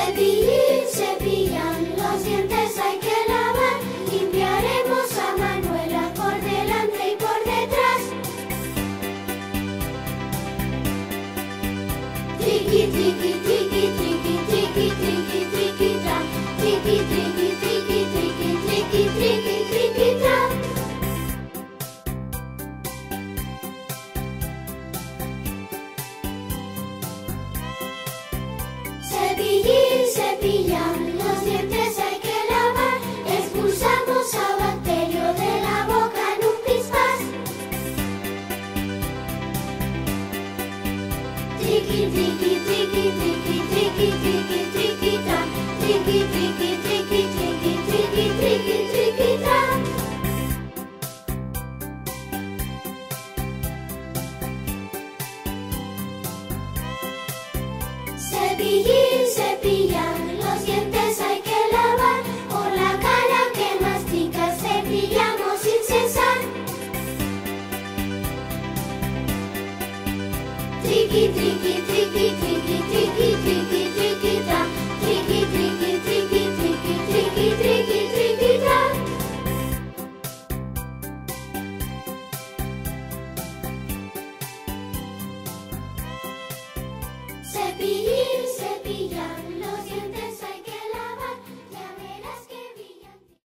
Cepillir, cepillan, los dientes hay que lavar. Limpiaremos a Manuela por delante y por detrás. Triqui, triqui, triqui, triqui, triqui, triqui, triqui, tra. Triqui, triqui, triqui, triqui, triqui, triqui, triqui, tra. Cepillir, cepillan, los dientes hay que lavar. Expulsamos a bacterio de la boca en un pispás. Triqui, triqui, triqui, triqui, triqui, triqui, triqui, tra. Triqui, triqui, triqui, triqui, triqui, triqui, triqui, tra. Cepillir, cepillan, los dientes hay que lavar. Por la cara que masticas cepillamos sin cesar. Triqui, triqui, triqui, triqui, triqui, triqui, triqui, tra. Triqui, triqui, triqui, triqui, triqui, triqui, triqui, tra. Cepillir, cepillan.